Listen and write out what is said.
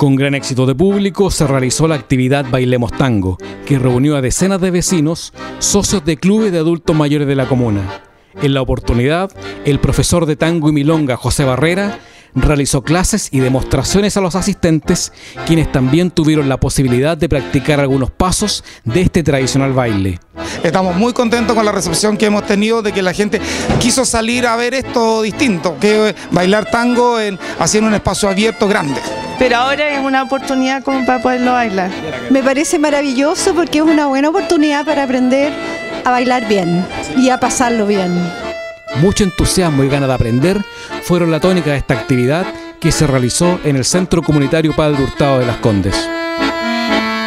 Con gran éxito de público se realizó la actividad Bailemos Tango, que reunió a decenas de vecinos, socios de clubes de adultos mayores de la comuna. En la oportunidad, el profesor de tango y milonga José Barrera realizó clases y demostraciones a los asistentes, quienes también tuvieron la posibilidad de practicar algunos pasos de este tradicional baile. Estamos muy contentos con la recepción que hemos tenido, de que la gente quiso salir a ver esto distinto, que bailar tango así en un espacio abierto grande. Pero ahora es una oportunidad como para poderlo bailar. Me parece maravilloso porque es una buena oportunidad para aprender a bailar bien y a pasarlo bien. Mucho entusiasmo y ganas de aprender fueron la tónica de esta actividad que se realizó en el Centro Comunitario Padre Hurtado de Las Condes.